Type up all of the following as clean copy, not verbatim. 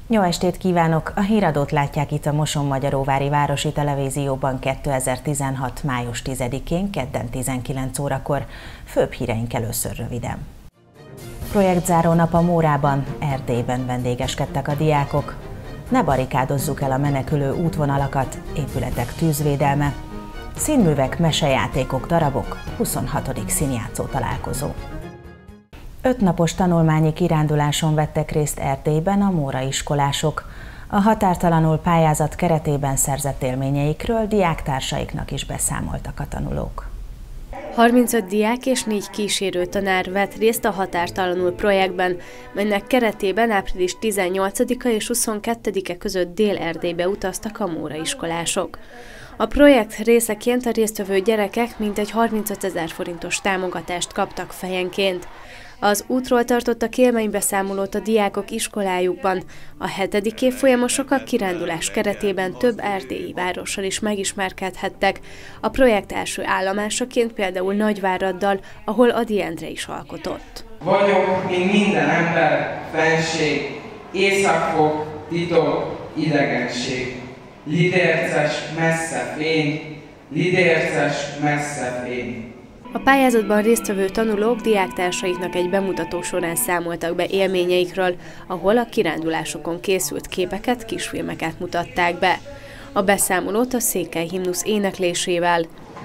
Jó estét kívánok! A híradót látják itt a Mosonmagyaróvári Városi Televízióban 2016. május 10-én, kedden 19 órakor. Főbb híreink először röviden. Projektzáró nap a Mórában, Erdélyben vendégeskedtek a diákok. Ne barikádozzuk el a menekülő útvonalakat, épületek tűzvédelme. Színművek, mesejátékok, darabok, 26. színjátszó találkozó. 5 napos tanulmányi kiránduláson vettek részt Erdélyben a Móra iskolások. A Határtalanul pályázat keretében szerzett élményeikről diáktársaiknak is beszámoltak a tanulók. 35 diák és 4 kísérő tanár vett részt a Határtalanul projektben, melynek keretében április 18-a és 22-e között Dél-Erdélybe utaztak a Móra iskolások. A projekt részeként a résztvevő gyerekek mintegy 35 000 forintos támogatást kaptak fejenként. Az útról tartottak élménybeszámolót a diákok iskolájukban. A 7. évfolyamosok a kirándulás keretében több erdélyi várossal is megismerkedhettek. A projekt első állomásaként például Nagyváraddal, ahol Ady Endre is alkotott. Vagyok, mint minden ember, fenség, északfok, titok, idegenség. Lidérces, messze fény, lidérces, messze fény. A pályázatban résztvevő tanulók diáktársaiknak egy bemutató során számoltak be élményeikről, ahol a kirándulásokon készült képeket, kisfilmeket mutatták be. A beszámolót a Székely himnusz éneklésével.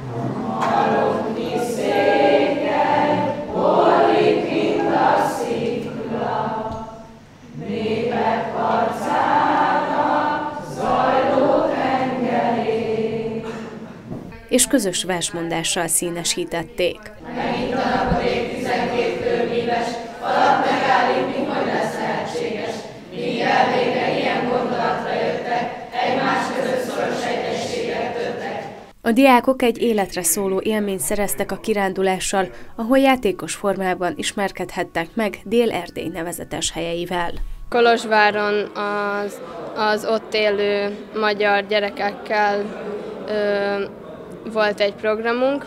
És közös versmondással színesítették. Megint a napodék 12 főmíves, alatt megállítni, hogy lesz lehetséges. Míg elvégre ilyen gondolatra jöttek, egymás között szoros egyességet köttek. A diákok egy életre szóló élményt szereztek a kirándulással, ahol játékos formában ismerkedhettek meg Dél-Erdély nevezetes helyeivel. Kolozsváron az ott élő magyar gyerekekkel volt egy programunk.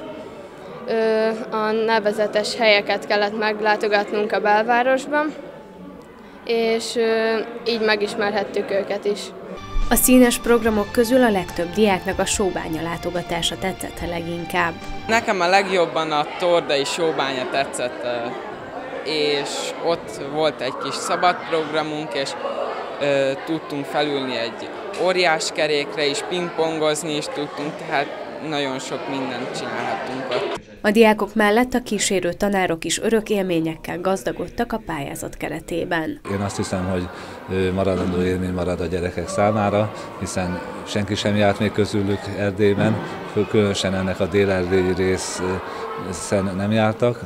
A nevezetes helyeket kellett meglátogatnunk a belvárosban, és így megismerhettük őket is. A színes programok közül a legtöbb diáknak a sóbánya látogatása tetszett a leginkább. Nekem a legjobban a tordai sóbánya tetszett, és ott volt egy kis szabad programunk, és tudtunk felülni egy óriás kerékre is, pingpongozni is tudtunk, tehát nagyon sok mindent csinálhattunk ott. A diákok mellett a kísérő tanárok is örök élményekkel gazdagodtak a pályázat keretében. Én azt hiszem, hogy maradandó élmény marad a gyerekek számára, hiszen senki sem járt még közülük Erdélyben, különösen ennek a dél-erdélyi részen nem jártak.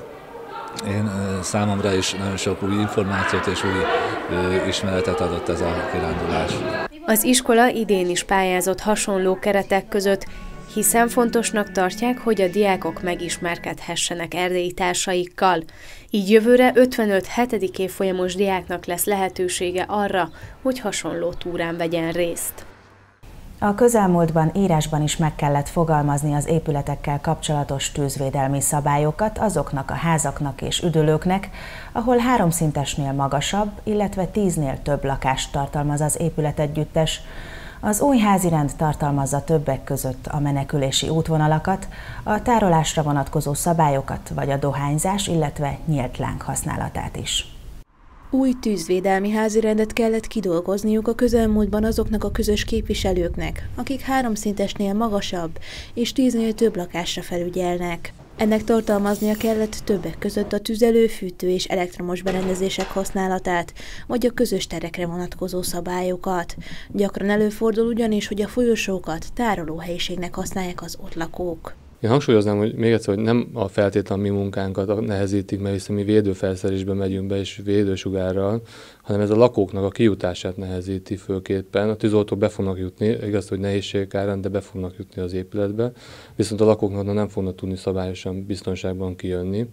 Én számomra is nagyon sok új információt és új ismeretet adott ez a kirándulás. Az iskola idén is pályázott hasonló keretek között, hiszen fontosnak tartják, hogy a diákok megismerkedhessenek erdélyi társaikkal. Így jövőre 55 7. évfolyamos diáknak lesz lehetősége arra, hogy hasonló túrán vegyen részt. A közelmúltban írásban is meg kellett fogalmazni az épületekkel kapcsolatos tűzvédelmi szabályokat azoknak a házaknak és üdülőknek, ahol 3 szintesnél magasabb, illetve 10-nél több lakást tartalmaz az épületegyüttes. Az új házirend tartalmazza többek között a menekülési útvonalakat, a tárolásra vonatkozó szabályokat vagy a dohányzás, illetve nyílt láng használatát is. Új tűzvédelmi házirendet kellett kidolgozniuk a közelmúltban azoknak a közös képviselőknek, akik 3 szintesnél magasabb és 10-nél több lakásra felügyelnek. Ennek tartalmaznia kellett többek között a tüzelő, fűtő és elektromos berendezések használatát, vagy a közös terekre vonatkozó szabályokat. Gyakran előfordul ugyanis, hogy a folyosókat tárolóhelyiségnek használják az ott lakók. Én hangsúlyoznám, hogy még egyszer, hogy nem a feltétlen mi munkánkat nehezítik, mert hiszen mi védőfelszerelésbe megyünk be és védősugárral, hanem ez a lakóknak a kijutását nehezíti főképpen. A tűzoltók be fognak jutni, igaz, hogy nehézségek árán, de be fognak jutni az épületbe, viszont a lakóknak nem fognak tudni szabályosan biztonságban kijönni.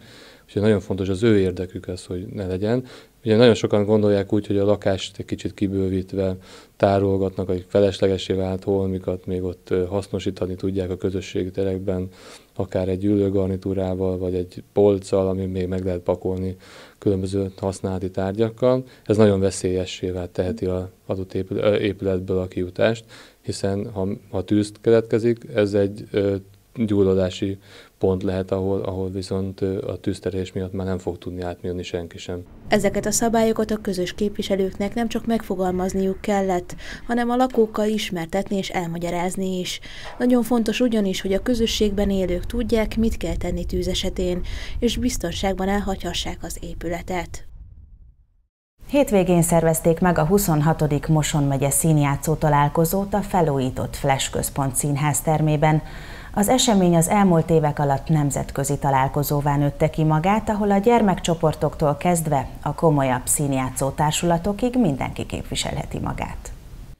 és nagyon fontos az ő érdekük ez, hogy ne legyen. Ugye nagyon sokan gondolják úgy, hogy a lakást egy kicsit kibővítve tárolgatnak, hogy feleslegesé vált holmikat még ott hasznosítani tudják a közösségi terekben, akár egy ülőgarnitúrával, vagy egy polccal, ami még meg lehet pakolni különböző használati tárgyakkal. Ez nagyon veszélyessé teheti az adott épületből a kijutást, hiszen ha tűz keletkezik, ez egy gyulladási pont lehet, ahol viszont a tűzterhelés miatt már nem fog tudni átmérni senki sem. Ezeket a szabályokat a közös képviselőknek nem csak megfogalmazniuk kellett, hanem a lakókkal ismertetni és elmagyarázni is. Nagyon fontos ugyanis, hogy a közösségben élők tudják, mit kell tenni tűz esetén, és biztonságban elhagyhassák az épületet. Hétvégén szervezték meg a 26. Moson megye színjátszó találkozót a felújított Flash Központ színház termében. Az esemény az elmúlt évek alatt nemzetközi találkozóvá nőtte ki magát, ahol a gyermekcsoportoktól kezdve a komolyabb színjátszó társulatokig mindenki képviselheti magát.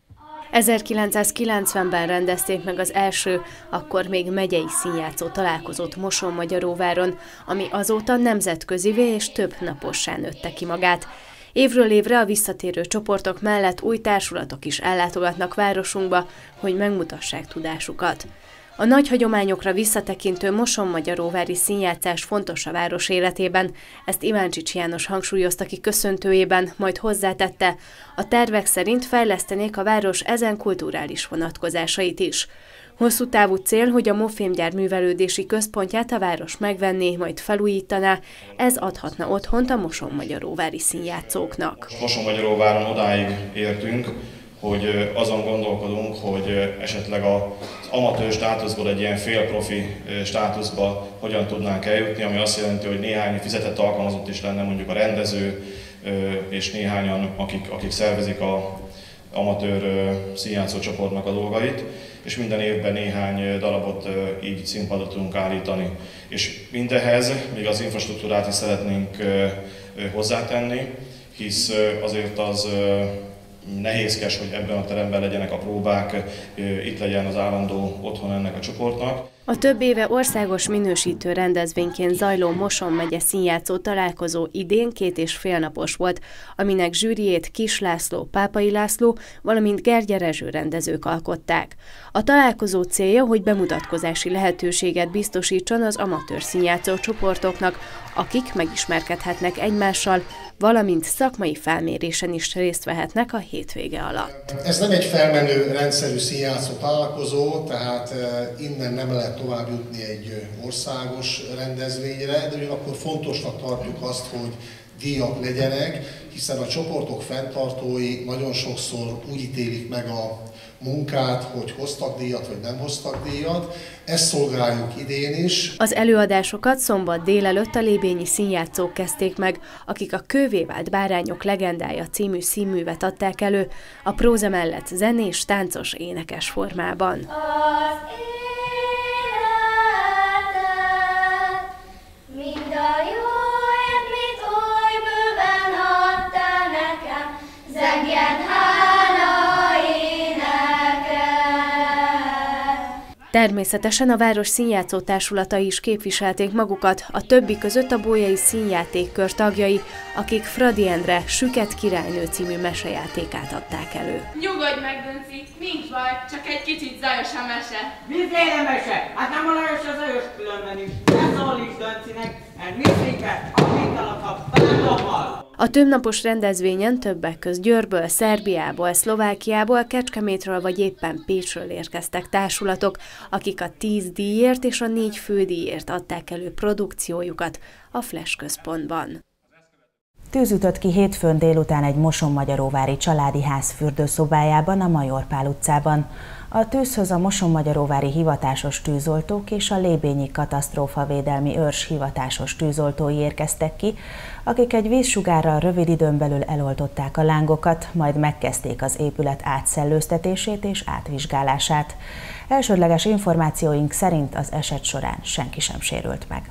1990-ben rendezték meg az első, akkor még megyei színjátszó találkozót Mosonmagyaróváron, ami azóta nemzetközivé és több napossá nőtte ki magát. Évről évre a visszatérő csoportok mellett új társulatok is ellátogatnak városunkba, hogy megmutassák tudásukat. A nagy hagyományokra visszatekintő Mosonmagyaróvári színjátszás fontos a város életében, ezt Iváncsics János hangsúlyozta ki köszöntőjében, majd hozzátette, a tervek szerint fejlesztenék a város ezen kulturális vonatkozásait is. Hosszú távú cél, hogy a Mofémgyár művelődési központját a város megvenné, majd felújítaná, ez adhatna otthont a Mosonmagyaróvári színjátszóknak. Mosonmagyaróváron odáig értünk, hogy azon gondolkodunk, hogy esetleg az amatőr státuszból egy ilyen félprofi státuszba hogyan tudnánk eljutni, ami azt jelenti, hogy néhány fizetett alkalmazott is lenne, mondjuk a rendező, és néhányan, akik szervezik az amatőr színjátszó csoportnak a dolgait, és minden évben néhány darabot így színpadra tudunk állítani. És mindehhez még az infrastruktúrát is szeretnénk hozzátenni, hisz azért az nehézkes, hogy ebben a teremben legyenek a próbák, itt legyen az állandó otthon ennek a csoportnak. A több éve országos minősítő rendezvényként zajló Moson megye színjátszó találkozó idén 2,5 napos volt, aminek zsűriét Kis László, Pápai László, valamint Gergye Rezső rendezők alkották. A találkozó célja, hogy bemutatkozási lehetőséget biztosítson az amatőr színjátszó csoportoknak, akik megismerkedhetnek egymással, valamint szakmai felmérésen is részt vehetnek a hétvége alatt. Ez nem egy felmenő rendszerű színjátszó találkozó, tehát innen nem lehet tovább jutni egy országos rendezvényre, de ugyanakkor fontosnak tartjuk azt, hogy díjak legyenek, hiszen a csoportok fenntartói nagyon sokszor úgy ítélik meg a munkát, hogy hoztak díjat, vagy nem hoztak díjat. Ezt szolgáljuk idén is. Az előadásokat szombat délelőtt a lébényi színjátszók kezdték meg, akik a Kővé vált bárányok legendája című színművet adták elő, a próza mellett zenés, táncos, énekes formában. Természetesen a város színjátszó társulatai is képviselték magukat, a többi között a Bolyai Színjátékkör tagjai, akik Fradi Endre Süket királynő című mesejátékát adták elő. Nyugodj meg, Dönci, nincs baj, csak egy kicsit zajos a mese. Miféle mese? Hát nem a Lajos az Öjös különben is. Ne szólíts Döncinek, mert Mifiket, amit alakap, bándommal. A többnapos rendezvényen többek közt Győrből, Szerbiából, Szlovákiából, Kecskemétről vagy éppen Pécsről érkeztek társulatok, akik a 10 díjért és a 4 fődíjért adták elő produkciójukat a Flash Központban. Tűz ütött ki hétfőn délután egy Mosonmagyaróvári családi ház fürdőszobájában, a Major Pál utcában. A tűzhöz a Mosonmagyaróvári hivatásos tűzoltók és a lébényi katasztrófavédelmi őrs hivatásos tűzoltói érkeztek ki, akik egy vízsugárral rövid időn belül eloltották a lángokat, majd megkezdték az épület átszellőztetését és átvizsgálását. Elsődleges információink szerint az eset során senki sem sérült meg.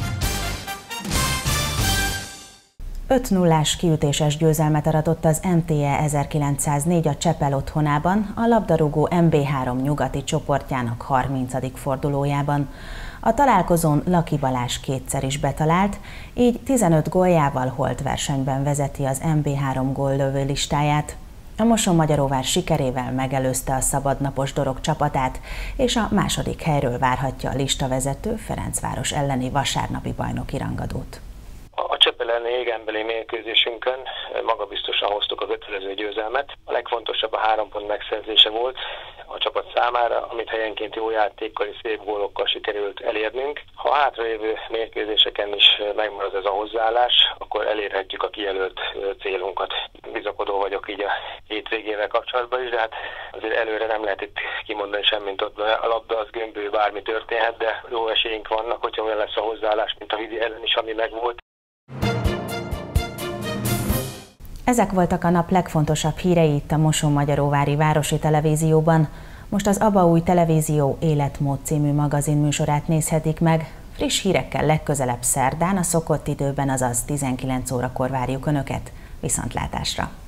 5-0-ás kiütéses győzelmet aratott az MTE 1904 a Csepel otthonában, a labdarúgó MB3 nyugati csoportjának 30. fordulójában. A találkozón Laki Balázs kétszer is betalált, így 15 góljával holt versenyben vezeti az MB3 góllövő listáját. A Mosonmagyaróvár sikerével megelőzte a szabadnapos Dorog csapatát, és a második helyről várhatja a listavezető Ferencváros elleni vasárnapi bajnoki rangadót. A Csöp elleni égenbeli mérkőzésünkön magabiztosan hoztuk a kötelező győzelmet. A legfontosabb a 3 pont megszerzése volt a csapat számára, amit helyenként jó játékkal és szép gólokkal sikerült elérnünk. Ha a hátralévő mérkőzéseken is megmarad ez a hozzáállás, akkor elérhetjük a kijelölt célunkat. Bizakodó vagyok így a hétvégével kapcsolatban is, de hát azért előre nem lehet itt kimondani semmit, ott a labda az gömbölyű, bármi történhet, de jó esélyünk vannak, hogyha olyan lesz a hozzáállás, mint a Vidi ellen is, ami megvolt. Ezek voltak a nap legfontosabb hírei itt a Mosonmagyaróvári Városi Televízióban. Most az Abaúj Televízió Életmód című magazinműsorát nézhetik meg. Friss hírekkel legközelebb szerdán a szokott időben, azaz 19 órakor várjuk Önöket. Viszontlátásra!